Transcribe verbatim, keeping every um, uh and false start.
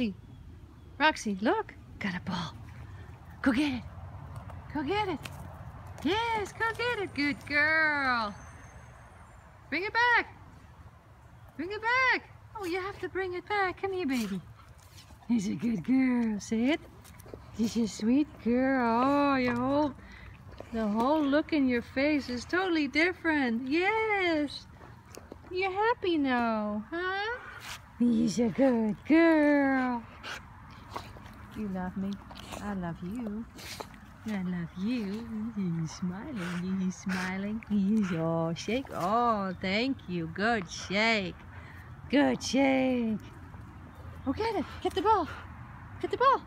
Roxy, Roxy, look, got a ball. Go get it. Go get it. Yes, go get it. Good girl. Bring it back. Bring it back. Oh, you have to bring it back. Come here, baby. He's a good girl. Say it. She's a sweet girl. Oh, your whole, the whole look in your face is totally different. Yes. You're happy now, huh? He's a good girl. You love me. I love you. I love you. He's smiling. He's smiling. He's oh shake. Oh, thank you. Good shake. Good shake. Oh, get it. Get the ball. Get the ball.